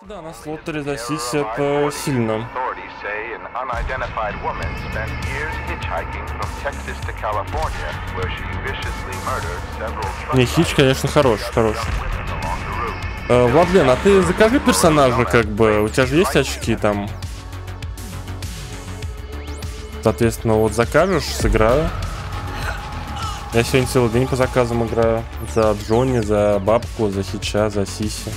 Да, на слотере за Сиси это сильно. Не, Хич, конечно, хороший. Владлен, а ты закажи персонажа, как бы, у тебя же есть очки там? Соответственно, вот закажешь, сыграю. Я сегодня целый день по заказам играю. За Джонни, за Бабку, за Хича, за Сиси.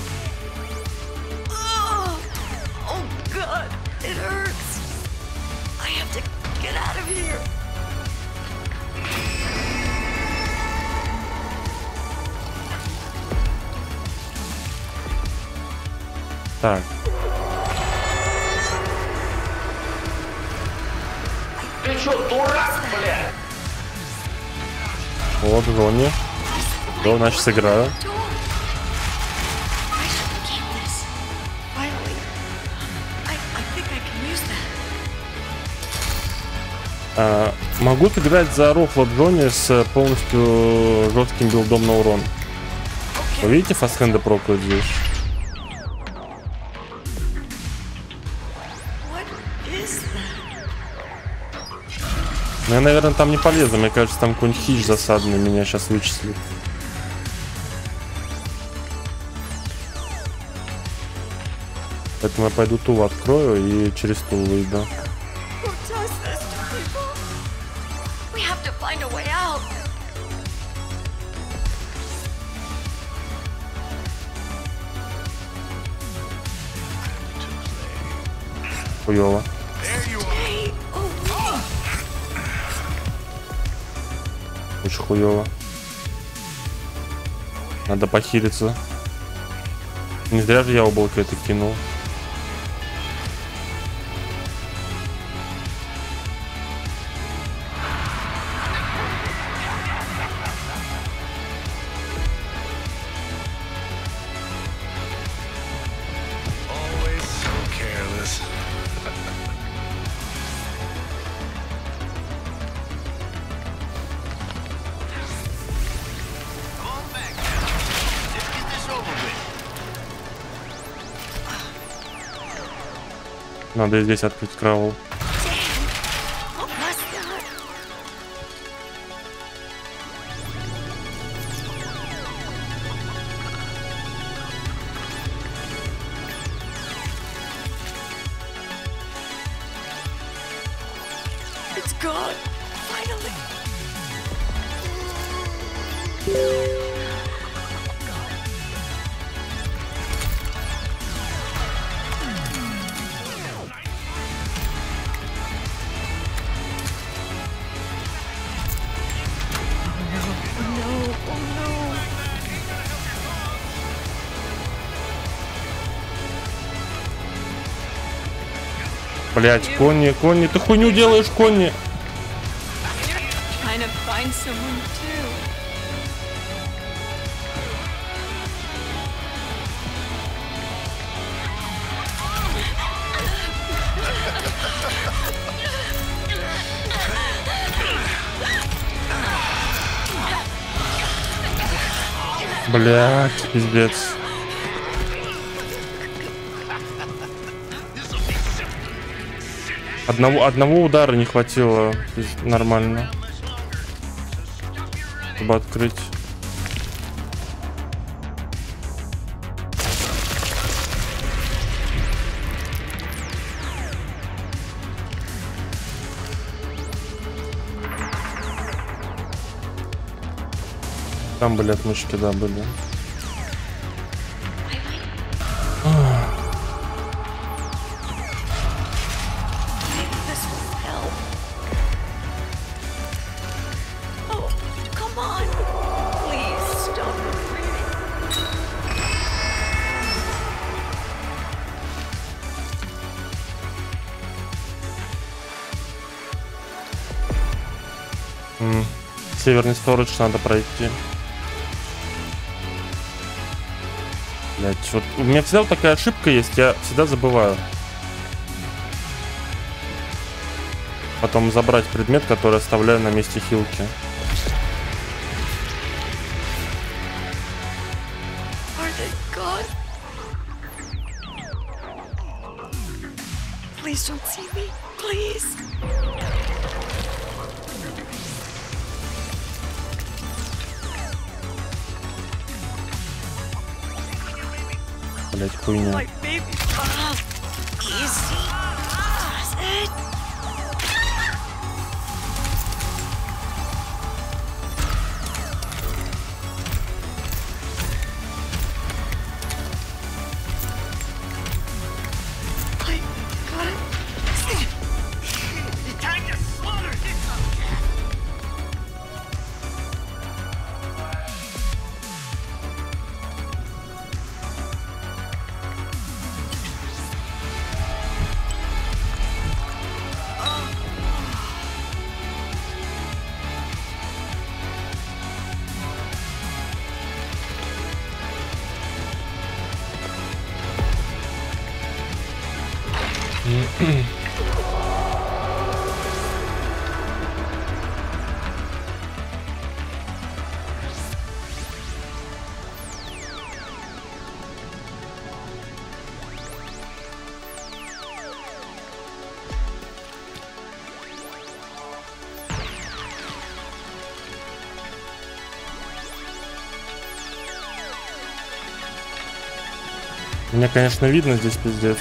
Так. Ты чё, дурак, блядь? Вот, Джонни. Да, значит, сыграю. Могу сыграть за Рофла Джонни с полностью жестким билдом на урон. Вы видите, фастхенда прокают здесь? Ну, я, наверное, там не полезу. Мне кажется, там какой-нибудь Хич засадный меня сейчас вычислит. Поэтому я пойду Тулу открою и через Тулу выйду. Хуёво. Очень хуёво. Надо похилиться. Не зря же я облако это кинул. Надо здесь открыть кравл. Блять, Конни, ты хуйню делаешь, Конни. Блять, пиздец. Одного удара не хватило нормально, чтобы открыть. Там были отмычки, да, были. Северный сторож надо пройти. Блять, вот у меня всегда вот такая ошибка есть, я всегда забываю. Потом забрать предмет, который оставляю на месте хилки. Please don't see me. Please. Блять, хуйня. My baby. Easy. Does it? I got it. Time to slaughter this. Мне, конечно, видно здесь пиздец.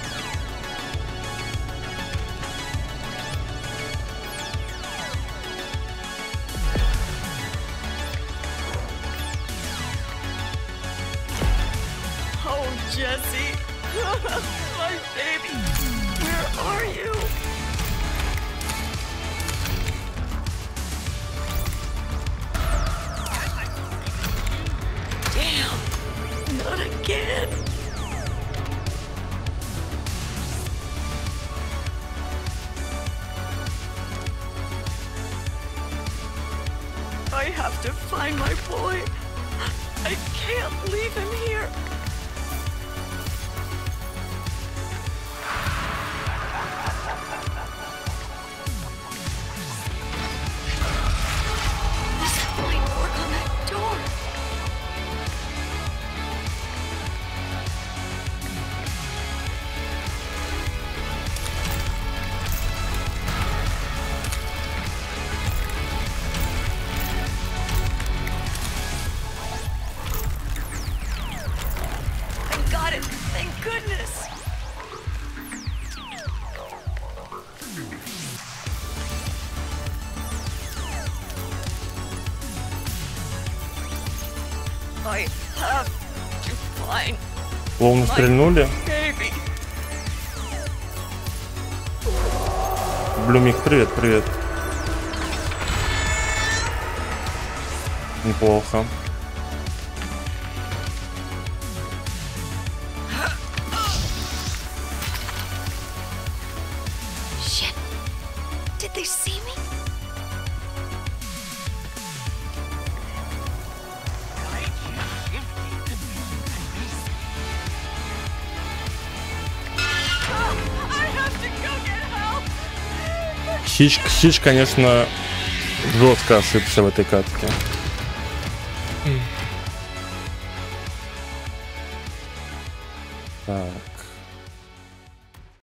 Oh, Jesse. My baby. Where are you? Damn. Not again. I have to find my boy. I can't leave him here. This might work on that door. I got it. Thank goodness. I have to find Словно стрельнули. baby. Блюмик, привет, привет. Неплохо. Shit. Did they see me? I have to go get help. Хич, конечно, жестко ошибся в этой катке. Так.